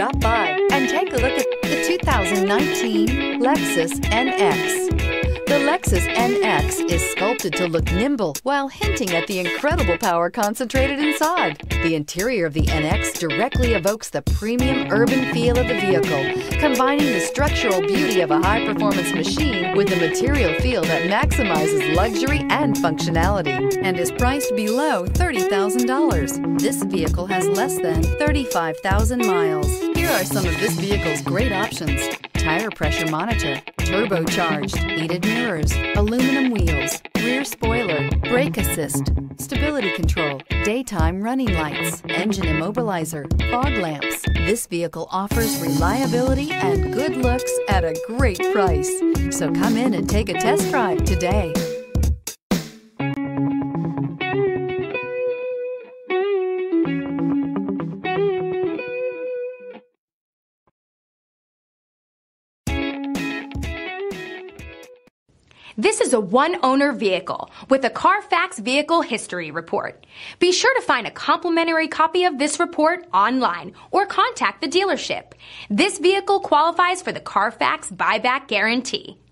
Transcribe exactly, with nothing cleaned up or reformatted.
stop by and take a look at the two thousand nineteen Lexus N X. The Lexus N X is sculpted to look nimble while hinting at the incredible power concentrated inside. The interior of the N X directly evokes the premium urban feel of the vehicle, combining the structural beauty of a high-performance machine with a material feel that maximizes luxury and functionality, and is priced below thirty thousand dollars. This vehicle has less than thirty-five thousand miles. Here are some of this vehicle's great options: tire pressure monitor, turbocharged, heated mirrors, aluminum wheels, rear spoiler, brake assist, stability control, daytime running lights, engine immobilizer, fog lamps. This vehicle offers reliability and good looks at a great price. So come in and take a test drive today. This is a one-owner vehicle with a Carfax Vehicle History Report. Be sure to find a complimentary copy of this report online or contact the dealership. This vehicle qualifies for the Carfax Buyback Guarantee.